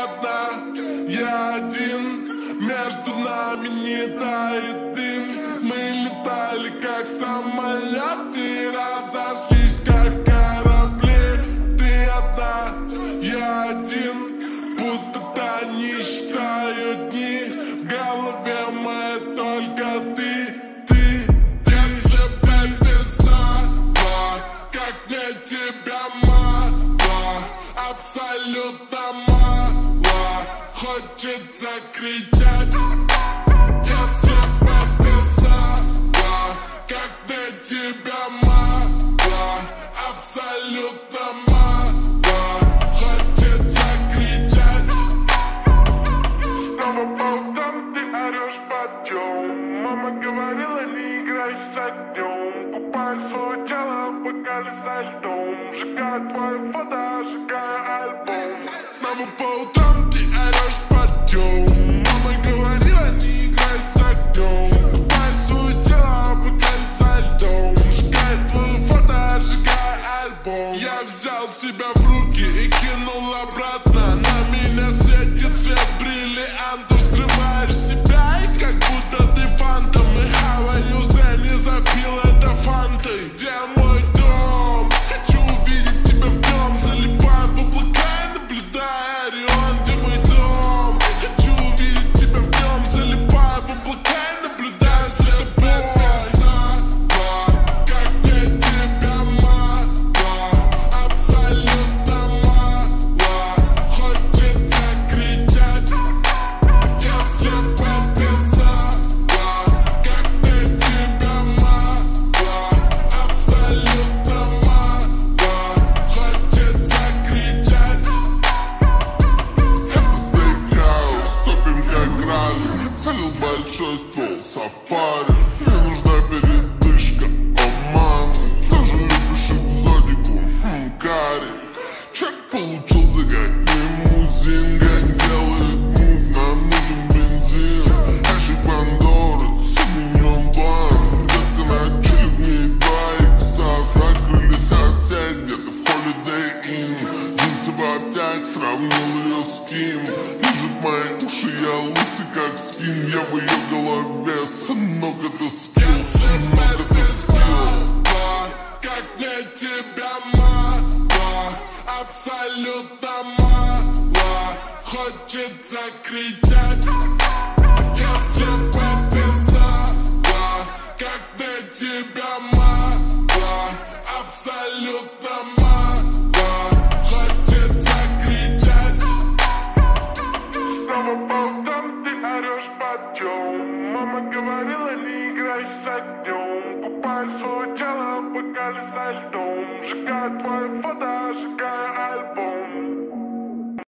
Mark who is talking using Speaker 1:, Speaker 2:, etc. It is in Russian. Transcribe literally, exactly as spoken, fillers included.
Speaker 1: одна, я один. Между нами не тает дым. Мы летали как самолеты, разошлись как корабли. Ты одна, я один. Пустота, не считаю дни. В голове мы только ты, ты, ты. Если бы ты знала, как мне тебя мало, абсолютно мало, хочется кричать. Если бы ты знала, как мне тебя мало, абсолютно мало, хочется кричать. Снова по утрам ты орешь подъем. Мама говорила, не играй с огнем. Купай свое тело в бокале со льдом. Сжигаю твою фото, сжигаю альбом. Снова по утрам ты орешь подъем. Мама говорила, не играй с огнем. Купай свое тело в бокале со льдом. Сжигаю твою фото, сжигаю альбом. Я взял себя в руки и кинул обратно. На меня светит свет бриллиантов. Скрываешь себя и как будто ты фантом. И хаваю зе, не запил это фантой. Где мой дом? Хочу увидеть тебя в нем. Залипаю в облака и наблюдаю Орион. Где мой дом? Хочу увидеть тебя в нем. Залипаю в облака и наблюдаю за тобой. Как мне тебя мало, абсолютно мало, хочется кричать. Если бы ты знала, как мне тебя мало, абсолютно мало, хочется кричать. Это стейкхаус, топим как ралли. Целил большой ствол сафари. Мне нужна передышка, оман. Тоже любишь экзотику, хм, карри. Чек получился как лимузин. Гэнг делает мув, нам нужен бензин. Ашик Пандора, Суминьон Блан. Детка на чили, в ней два икса. Закрылись опять где-то в Holiday Inn. Джинсы в обтяг, сравнил ее с Ким. Лежит мои уши, я лысый как скин. Я в ее голове, сынок, это скилл, сынок, это скилл. Как мне тебя мало, абсолютно мало, хочется кричать. Если бы ты знала, как мне тебя мало, абсолютно мало, хочется кричать. Снова по утрам ты орешь подъем. Мама говорила, не играй с огнем. Купай свое тело в бокале со льдом. Сжигаю твое фото, сжигаю